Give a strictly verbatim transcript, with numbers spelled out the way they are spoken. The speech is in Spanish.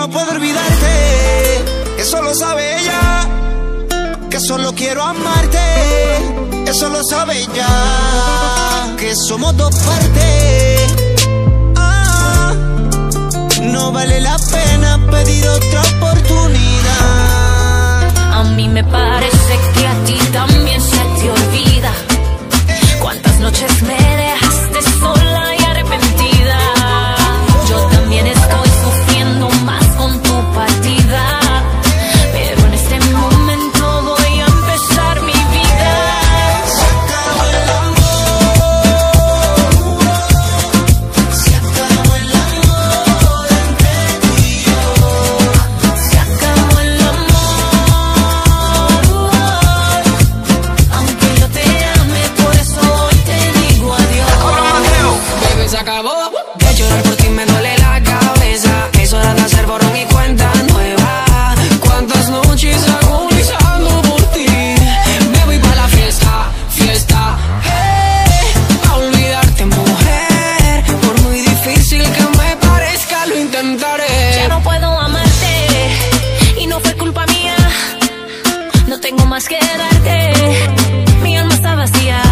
no puedo olvidarte, eso lo sabe ella, que solo quiero amarte, eso lo sabe ella, que somos dos partes. Ah, no vale la pena pedir otra oportunidad. A mí me parece que a ti también se te olvida cuántas noches me dejaste sola y arrepentida. Yo también estoy sufriendo más con tu partida, pero en este momento voy a empezar mi vida. Se acabó el amor, se acabó el amor entre tú y yo. Se acabó el amor, aunque yo te ame, por eso hoy te digo adiós. Baby, se acabó. De llorar por ti me duele la cabeza. Es hora de hacer borrón y cuenta nueva. Cuántas noches agonizando por ti. Me voy pa' la fiesta, fiesta. Hey, a olvidarte, mujer. Por muy difícil que me parezca, lo intentaré. Ya no puedo amarte y no fue culpa mía. No tengo más que darte. Mi alma está vacía